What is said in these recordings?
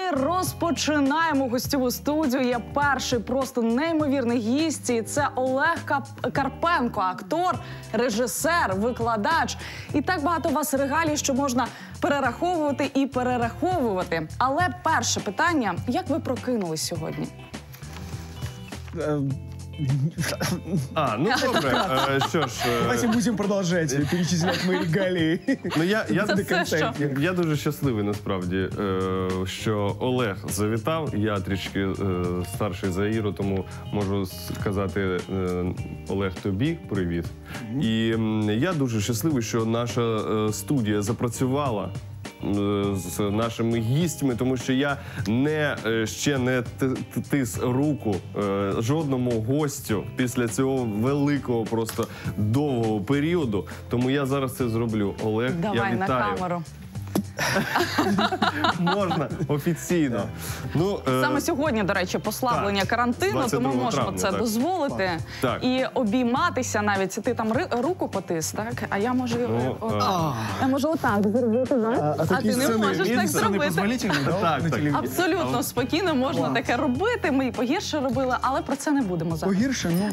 розпочинаємо гостьову студію. Є перший просто неймовірний гість. І це Олег Карпенко, актор, режисер, викладач. І так багато у вас регалій, що можна перераховувати і перераховувати. Але перше питання, як ви прокинулись сьогодні? Ну добре, що ж... Давайте будемо продовжувати перечисляти мої регалії. Я дуже щасливий, насправді, що Олег завітав. Я трішки старший за Іру, тому можу сказати, Олег, тобі привіт. І я дуже щасливий, що наша студія запрацювала з нашими гістями, тому що я ще не тис руку жодному гостю після цього великого, просто довгого періоду. Тому я зараз це зроблю. Олег, я вітаю. Давай на камеру. Можна офіційно. Саме сьогодні, до речі, послаблення карантину, тому можемо це дозволити. І обійматися навіть. Ти там руку потис, так? А я можу отак зробити, а ти не можеш так зробити. Абсолютно спокійно можна таке робити. Ми і погірше робили, але про це не будемо зараз. Погірше? Ну,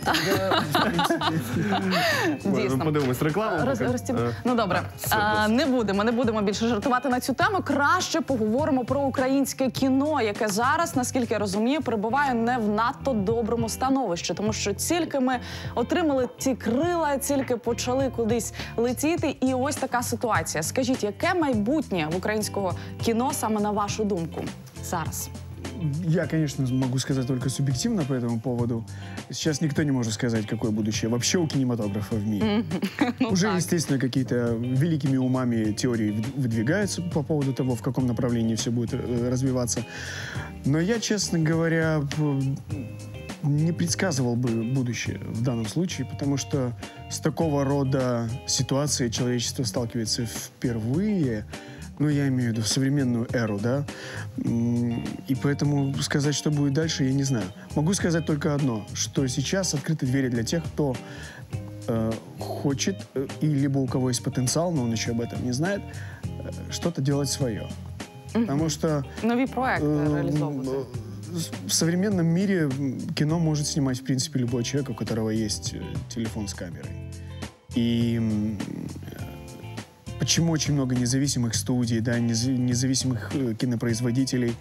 дійсно. Подивимось рекламу. Ну, добре. Не будемо більше жартувати на цю тему. Краще поговоримо про українське кіно, яке зараз, наскільки я розумію, перебуває не в надто доброму становищі. Тому що тільки ми отримали ці крила, тільки почали кудись летіти. І ось така ситуація. Скажіть, яке майбутнє в українського кіно, саме на вашу думку, зараз? Я, конечно, могу сказать только субъективно по этому поводу. Сейчас никто не может сказать, какое будущее вообще у кинематографа в мире. Уже, естественно, какие-то великими умами теории выдвигаются по поводу того, в каком направлении все будет развиваться. Но я, честно говоря, не предсказывал бы будущее в данном случае, потому что с такого рода ситуацией человечество сталкивается впервые. Ну, я имею в виду в современную эру, да, и поэтому сказать, что будет дальше, я не знаю. Могу сказать только одно, что сейчас открыты двери для тех, кто хочет, и либо у кого есть потенциал, но он еще об этом не знает, что-то делать свое. Потому что... Новые проекты реализовываются. В современном мире кино может снимать, в принципе, любой человек, у которого есть телефон с камерой. И... Почему очень много независимых студий, да, независимых кинопроизводителей.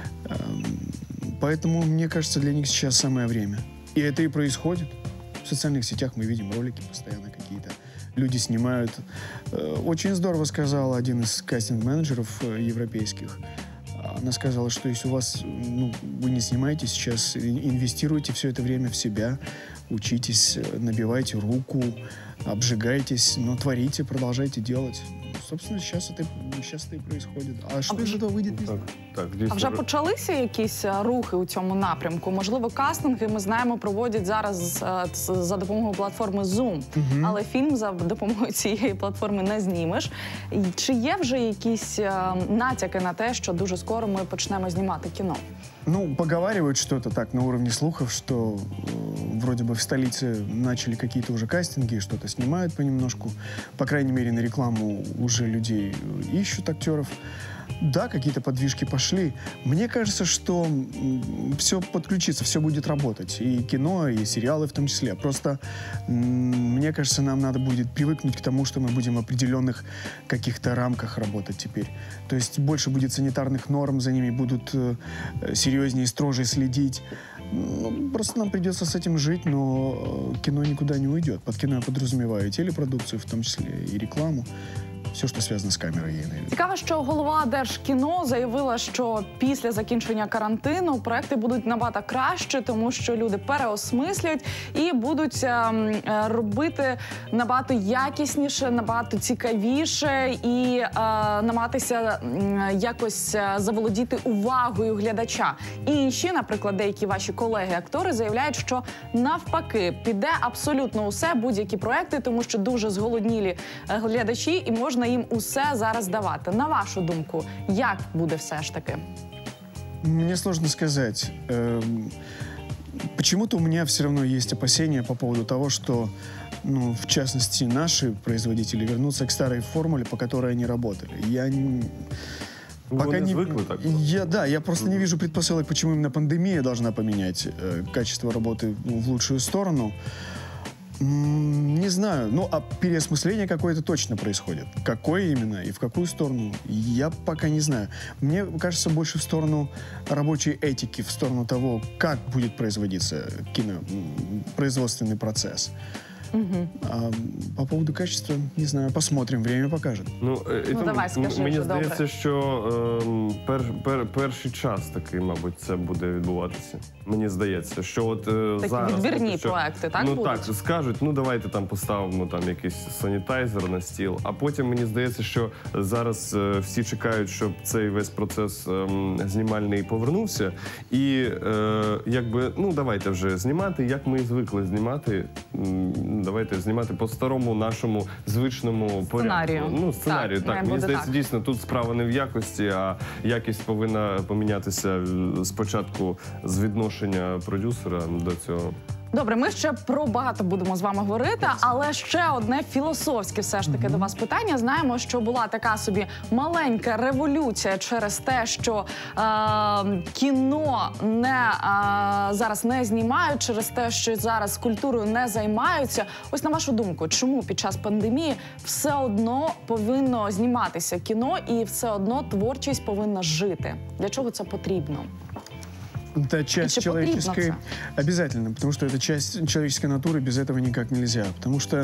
Поэтому, мне кажется, для них сейчас самое время. И это и происходит. В социальных сетях мы видим ролики постоянно какие-то. Люди снимают. Очень здорово сказал один из кастинг-менеджеров европейских. Она сказала, что если у вас, вы не снимаете сейчас, инвестируйте все это время в себя, учитесь, набивайте руку, обжигайтесь, но творите, продолжайте делать. Собственно, сейчас это и происходит. А что из этого выйдет, не знаю. А вже почалися якісь рухи у цьому напрямку? Можливо, кастинги, ми знаємо, проводять зараз за допомогою платформи Zoom. Але фільм за допомогою цієї платформи не знімеш. Чи є вже якісь натяки на те, що дуже скоро ми почнемо знімати кіно? Ну, поговаривают что-то так на уровне слухов, что вроде бы в столице начали какие-то уже кастинги, что-то снимают понемножку. По крайней мере, на рекламу уже людей ищут актеров. Да, какие-то подвижки пошли. Мне кажется, что все подключится, все будет работать. И кино, и сериалы в том числе. Просто, мне кажется, нам надо будет привыкнуть к тому, что мы будем в определенных каких-то рамках работать теперь. То есть больше будет санитарных норм, за ними будут серьезнее и строже следить. Просто нам придется с этим жить, но кино никуда не уйдет. Под кино я подразумеваю и телепродукцию, в том числе и рекламу. Все, що зв'язано з камерою, є. Цікаво, що голова Держкіно заявила, що після закінчення карантину проекти будуть набагато краще, тому що люди переосмислять і будуть робити набагато якісніше, набагато цікавіше і намагатися якось заволодіти увагою глядача. І інші, наприклад, деякі ваші колеги-актори заявляють, що навпаки піде абсолютно усе, будь-які проекти, тому що дуже зголоднілі глядачі і можна їм усе зараз давати. На вашу думку, як буде все ж таки? Мне сложно сказать. Почему-то у меня все равно есть опасения по поводу того, что, в частности, наши производители вернутся к старой формуле, по которой они работали. Пока не звыкли так? Я просто не вижу предпосылок, почему именно пандемия должна поменять качество работы в лучшую сторону. Не знаю, а переосмысление какое-то точно происходит. Какое именно и в какую сторону, я пока не знаю. Мне кажется, больше в сторону рабочей этики, в сторону того, как будет производиться кинопроизводственный процесс. А по поводу качества, не знаю, посмотрим, время покажет. Давай, скажи, мені що здається, добре. що перший час такий, мабуть, це буде відбуватися. Мені здається, що от Такі зараз... відбірні що, проекти, так, будуть? Так, скажуть, давайте там поставимо там якийсь санітайзер на стіл, а потім мені здається, що зараз всі чекають, щоб цей весь процес знімальний повернувся. І давайте вже знімати, як ми і звикли знімати. Давайте знімати по старому нашому звичному порядку. Сценарію, так. Мені здається, дійсно, тут справа не в якості, а якість повинна помінятися спочатку з відношення продюсера до цього. Добре, ми ще про багато будемо з вами говорити, але ще одне філософське все ж таки до вас питання. Знаємо, що була така собі маленька революція через те, що кіно зараз не знімають, через те, що зараз культурою не займаються. Ось на вашу думку, чому під час пандемії все одно повинно зніматися кіно и все одно творчість повинна жити? Для чого це потрібно? Это часть человеческой... Обязательно, потому что это часть человеческой натуры, без этого никак нельзя. Потому что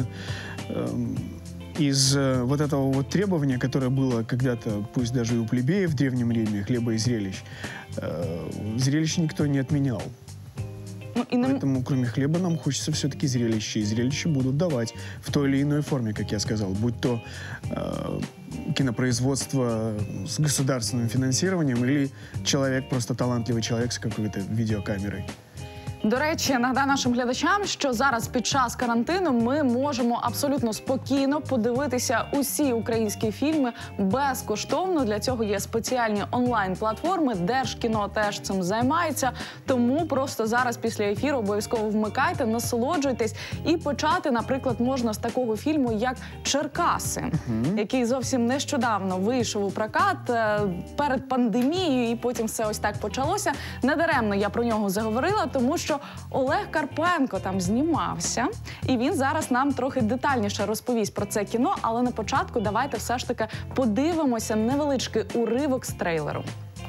из вот этого вот требования, которое было когда-то, пусть даже и у плебеев в Древнем Риме, хлеба и зрелищ, зрелищ никто не отменял. Поэтому, кроме хлеба, нам хочется все-таки зрелища. И зрелища будут давать в той или иной форме, как я сказал. Будь то кинопроизводство с государственным финансированием или человек, просто талантливый человек с какой-то видеокамерой. До речі, нагадаю нашим глядачам, що зараз під час карантину ми можемо абсолютно спокійно подивитися усі українські фільми безкоштовно. Для цього є спеціальні онлайн-платформи, Держкіно теж цим займається. Тому просто зараз після ефіру обов'язково вмикайте, насолоджуйтесь. І почати, наприклад, можна з такого фільму, як «Черкаси», який зовсім нещодавно вийшов у прокат перед пандемією, і потім все ось так почалося. Недаремно я про нього заговорила, тому що Олег Карпенко там знімався, і він зараз нам трохи детальніше розповість про це кіно, але на початку давайте все ж таки подивимося невеличкий уривок з трейлеру.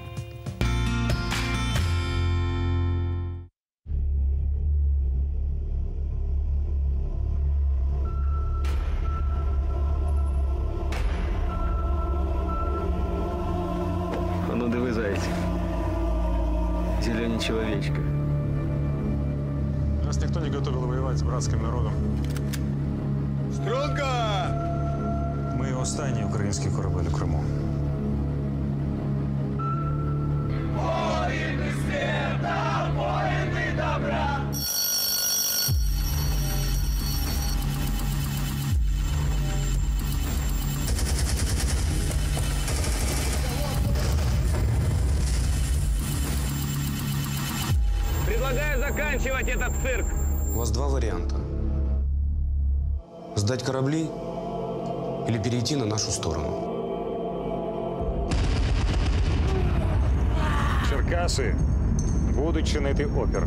А ну диви, зайці. Зелені чоловічки. Нас никто не готовил воевать с братским народом. Струнко! Ми останній український корабель у Криму. Воїни света, воїни добра! Предлагаю заканчивать этот цирк. У вас два варианта. Сдать корабли или перейти на нашу сторону. Черкаси будуть чинити опір.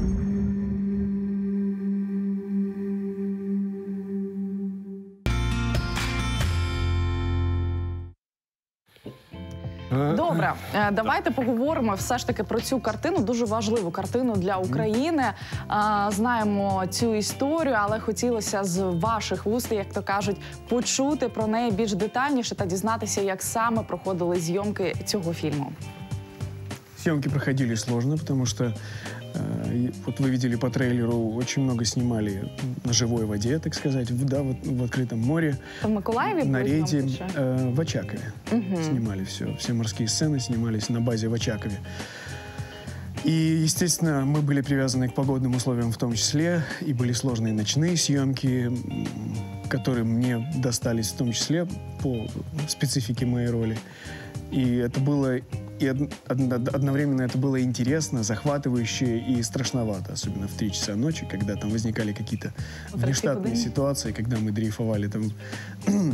Добре, давайте поговоримо все ж таки про цю картину, дуже важливу картину для України. Знаємо цю історію, але хотілося з ваших вуст, як то кажуть, почути про неї більш детальніше та дізнатися, як саме проходили зйомки цього фільму. Съемки проходили сложно, потому что, вот вы видели по трейлеру, очень много снимали на живой воде, так сказать, в открытом море. В Миколаеве на были рейде, съемки? в Очакове снимали все. Все морские сцены снимались на базе в Очакове. И, естественно, мы были привязаны к погодным условиям в том числе, и были сложные ночные съемки, которые мне достались в том числе по специфике моей роли. И это было... И одновременно это было интересно, захватывающе и страшновато, особенно в 3 часа ночи, когда там возникали какие-то внештатные ситуации, когда мы дрейфовали там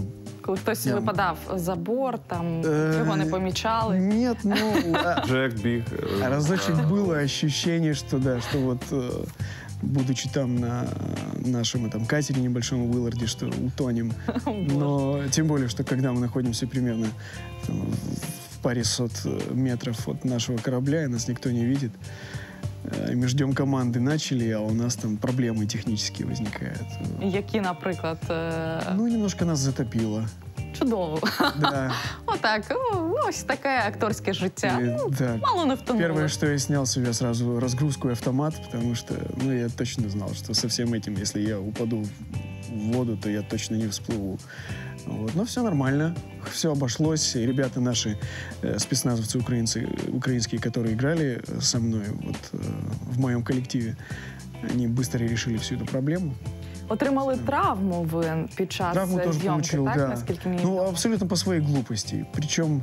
коли хтось випадав за борт, там цього не помічали? Нет, ну... Джек біг. Разочек было ощущение, что да, что вот будучи там на нашем этом катере небольшом Уилларде, что утонем. Но тем более, что когда мы находимся примерно там, в паре сот метров от нашего корабля, и нас никто не видит, и мы ждем команды, начали, а у нас там проблемы технические возникают. Які, наприклад? Ну, немножко нас затопило. Чудово. Да. Отак, ось таке акторське життя. Да. Мало не втонули. Первое, что я снял с себя сразу разгрузку и автомат, потому что, ну, я точно знал, что со всем этим, если я упаду в воду, то я точно не всплыву. Вот. Но все нормально, все обошлось. И ребята наши, спецназовцы украинские, которые играли со мной вот, в моем коллективе, они быстро решили всю эту проблему. Отримали травму ви під час Травму тоже зйомки, получил, так? да. Наскільки мені Ну, відомо? абсолютно по своей глупости. Причем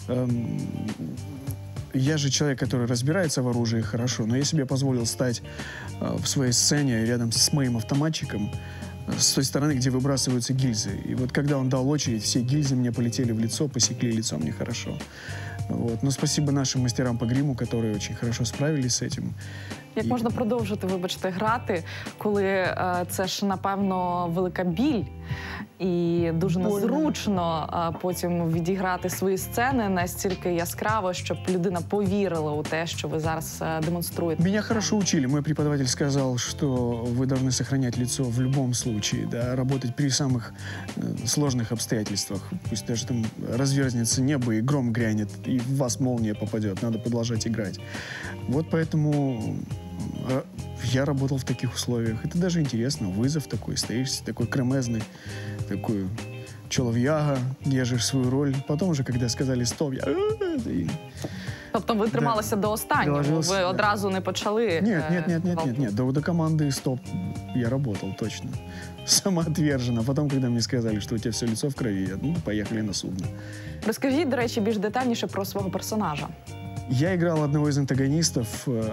я же человек, который разбирается в оружии хорошо, но я себе позволил стать в своей сцене рядом с моим автоматчиком, с той стороны, где выбрасываются гильзы. И вот когда он дал очередь, все гильзы мне полетели в лицо, посекли лицо мне хорошо. Вот. Но спасибо нашим мастерам по гриму, которые очень хорошо справились с этим. Як можна продовжити, вибачте, грати, коли це ж, напевно, велика біль і дуже незручно потім відіграти свої сцени настільки яскраво, щоб людина повірила у те, що ви зараз демонструєте? Меня хорошо учили. Мой преподаватель сказал, что вы должны сохранять лицо в любом случае, да, работать при самых сложных обстоятельствах. Пусть даже там разверзнется небо и гром грянет, и в вас молния попадет, надо продолжать играть. Вот поэтому я работал в таких условиях. Это даже интересно. Вызов такой, стоишь такой кремезный, такой человяга, держишь свою роль. Потом уже, когда сказали «стоп», я... Тобто ви трималися до останнього, ви одразу не почали? Нет. До команды «стоп» я работал, точно. Самоотверженно. Потом, когда мне сказали, что у тебя все лицо в крови, я, ну, поехали на судно. Розкажіть, до речі, більш детальніше про свого персонажа. Я играл одного из антагонистов,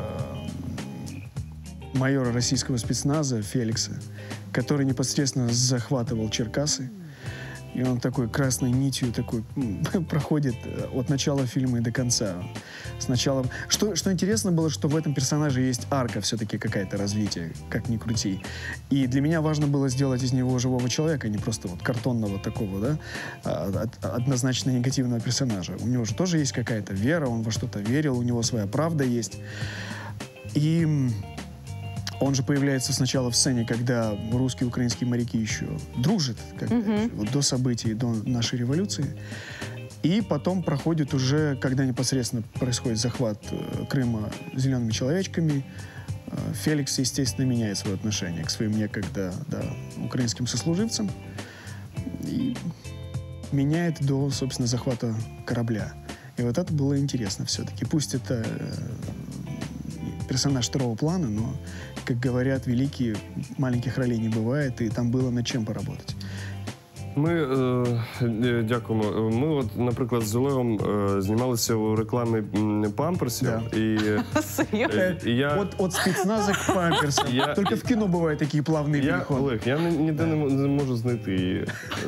майора российского спецназа Феликса, который непосредственно захватывал Черкасы. И он такой красной нитью такой проходит от начала фильма и до конца. Сначала... Что интересно было, что в этом персонаже есть арка все-таки какая-то развитие, как ни крути. И для меня важно было сделать из него живого человека, а не просто вот картонного такого, да, однозначно негативного персонажа. У него же тоже есть какая-то вера, он во что-то верил, у него своя правда есть. И он же появляется сначала в сцене, когда русские и украинские моряки еще дружат, как вот до событий, до нашей революции. И потом проходит уже, когда непосредственно происходит захват Крыма зелеными человечками, Феликс, естественно, меняет свое отношение к своим некогда украинским сослуживцам и меняет до, собственно, захвата корабля. И вот это было интересно все-таки. Пусть это персонаж второго плана, но, как говорят великие, маленьких ролей не бывает, и там было над чем поработать. Ми дякуємо. Ми, от, наприклад, з Олегом знімалися у рекламі памперсів. Да. І я... От спецназа к памперсам. Только в кино бывают такие плавные переходы. Олег, я ніде не можу знайти її.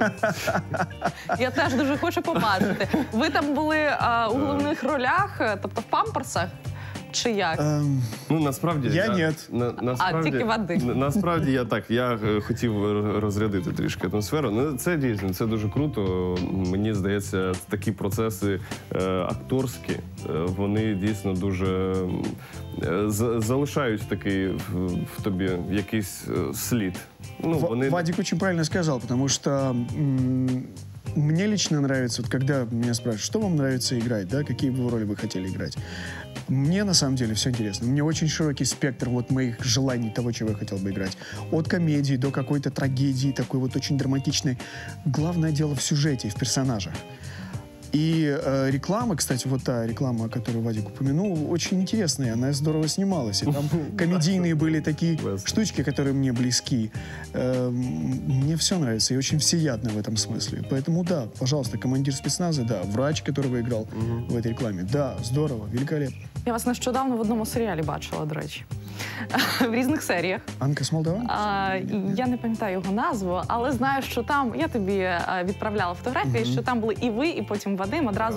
Я теж дуже хочу побачити. Ви там були у головних ролях, тобто в памперсах? Чи як? Ну, насправді... Нет. Тільки води. Насправді я хотів розрядити трішки атмосферу. Ну, це дійсно, це дуже круто. Мені здається, такі процеси акторські, вони дійсно дуже залишають такий в тобі якийсь слід. Ну, вони... Вадик очень правильно сказал, потому что мне лично нравится, вот когда меня спрашивают, что вам нравится играть, да, какие бы роли вы хотели играть. Мне на самом деле все интересно. У меня очень широкий спектр вот моих желаний того, чего я хотел бы играть. От комедии до какой-то трагедии, такой вот очень драматичной. Главное дело в сюжете, в персонажах. И реклама, кстати, вот та реклама, которую Вадик упомянул, очень интересная, она здорово снималась. И там комедийные были такие штучки, которые мне близки. Мне все нравится и очень всеядно в этом смысле. Поэтому да, пожалуйста, командир спецназа, да, врач, которого играл в этой рекламе, да, здорово, великолепно. Я вас нещодавно в одному серіалі бачила, до речі. в різних серіях. Анка с Молдаван? Я не пам'ятаю його назву, але знаю, що там, я тобі відправляла фотографії, що там були і ви, і потім Вадим. Одразу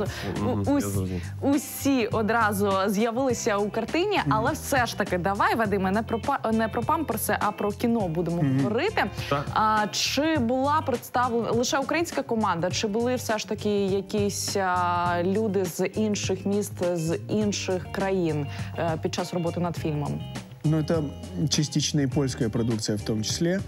усі одразу з'явилися у картині, але все ж таки, давай, Вадиме, не про памперси, а про кіно будемо говорити. Чи була представлена лише українська команда, чи були все ж таки якісь люди з інших міст, з інших країн під час роботи над фильмом? Ну, это частично и польская продукция в том числе.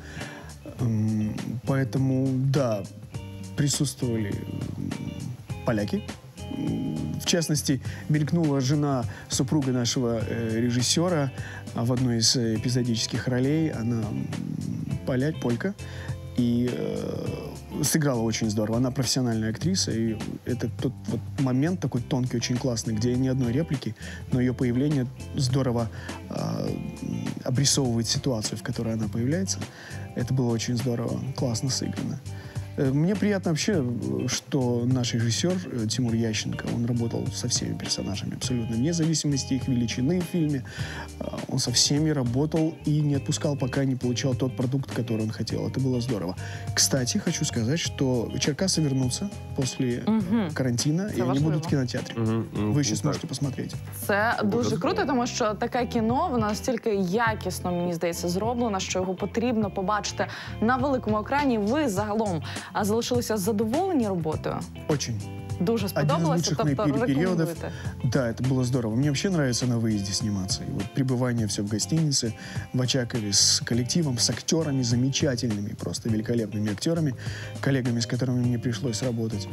Поэтому, да, присутствовали поляки. В частности, мелькнула жена супруга нашего режиссера в одной из эпизодических ролей. Она полька. И сыграла очень здорово. Она профессиональная актриса, и это тот вот момент такой тонкий, очень классный, где ни одной реплики, но ее появление здорово обрисовывает ситуацию, в которой она появляется. Это было очень здорово, классно сыграно. Мне приятно вообще, что наш режиссер Тимур Ященко, он работал со всеми персонажами абсолютно, вне зависимости их величины в фильме. Он со всеми работал и не отпускал, пока не получал тот продукт, который он хотел. Это было здорово. Кстати, хочу сказать, что Черкасы вернутся после карантина, и они будут в кинотеатре. Ви ще зможете посмотрети. Це дуже круто, тому що таке кіно, воно настільки якісно, мені здається, зроблено, що його потрібно побачити на великому екрані. Ви загалом залишилися задоволені роботою? Очень. Дуже сподобалося, тобто рекомендуєте? Да, это было здорово. Мне вообще нравится на выезде сниматься. И вот пребывание все в гостинице, в Очакове, с коллективом, с актерами замечательными, просто великолепными актерами, коллегами, с которыми мне пришлось работать.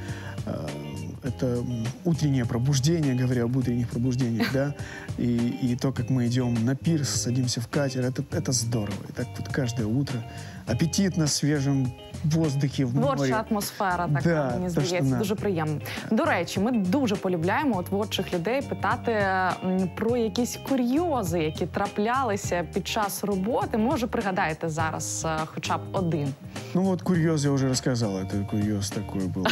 Это утреннее пробуждение, говоря об утренних пробуждениях, да, и то, как мы идем на пирс, садимся в катер, это здорово. И так вот каждое утро аппетит на свежем воздухі, в морі. Творча атмосфера така, мені здається, дуже приємно. До речі, ми дуже полюбляємо творчих людей питати про якісь курйози, які траплялися під час роботи. Може, пригадаєте зараз хоча б один? Ну вот курьез я уже рассказал, это курьез такой был.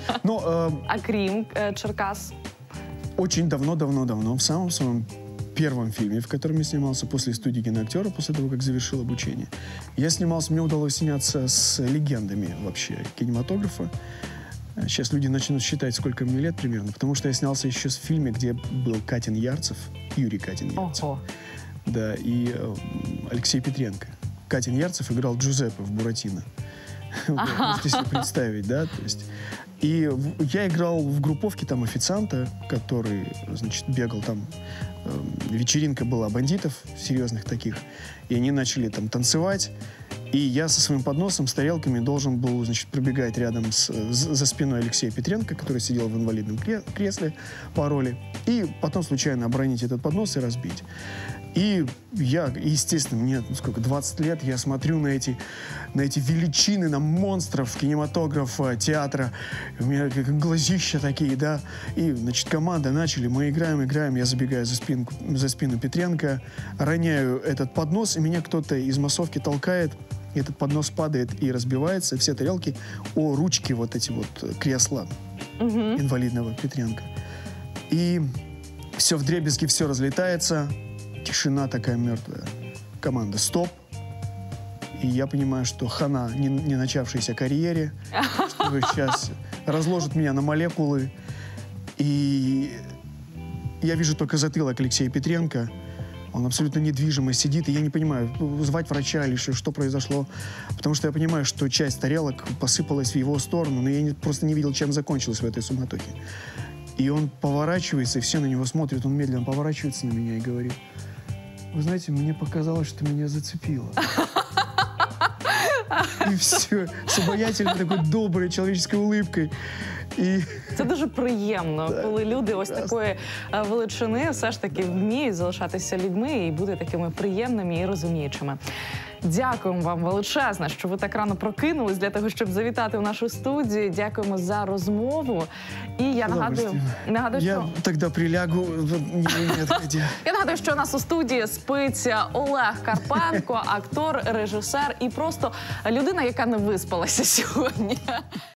А крім Черкас? Очень давно, в самом своем первом фильме, в котором я снимался после студии киноактера, после того, как завершил обучение. Я снимался, мне удалось сняться с легендами вообще кинематографа. Сейчас люди начнут считать, сколько мне лет примерно, потому что я снялся еще в фильме, где был Катин Ярцев, Юрий Катин Ярцев. Ого. Да, и Алексей Петренко. Катин Ярцев играл Джузеппе в «Буратино». Можете себе представить, да, то есть... И я играл в групповке там официанта, который, значит, бегал там. Вечеринка была бандитов, серьезных таких. И они начали там танцевать. И я со своим подносом, с тарелками должен был, значит, пробегать рядом за спиной Алексея Петренко, который сидел в инвалидном кресле по роли. И потом случайно обронить этот поднос и разбить. И я, естественно, мне сколько, 20 лет, я смотрю на эти величины, на монстров кинематографа, театра. У меня как глазища такие, да. И, значит, команда начали, мы играем. Я забегаю за спину Петренко, роняю этот поднос, и меня кто-то из массовки толкает. И этот поднос падает и разбивается, все тарелки о ручки вот эти вот кресла инвалидного Петренко. И все вдребезги, все разлетается. Тишина такая мертвая. Команда «Стоп». И я понимаю, что хана не начавшейся карьере, что сейчас разложат меня на молекулы. И я вижу только затылок Алексея Петренко. Он абсолютно недвижимо сидит, и я не понимаю, звать врача или что произошло. Потому что я понимаю, что часть тарелок посыпалась в его сторону, но я просто не видел, чем закончилось в этой суматохе. И он поворачивается, и все на него смотрят. Он медленно поворачивается на меня и говорит: вы знаете, мне показалось, что меня зацепило. И все, с обаятельной такой доброй человеческой улыбкой. І... Це дуже приємно, коли люди ось такої величини все ж таки вміють залишатися людьми і бути такими приємними і розуміючими. Дякуємо вам величезне, що ви так рано прокинулись для того, щоб завітати в нашу студію. Дякуємо за розмову. І я нагадую, що... Я тоді прилягу. Я нагадую, що у нас у студії спить Олег Карпенко, актор, режисер і просто людина, яка не виспалася сьогодні.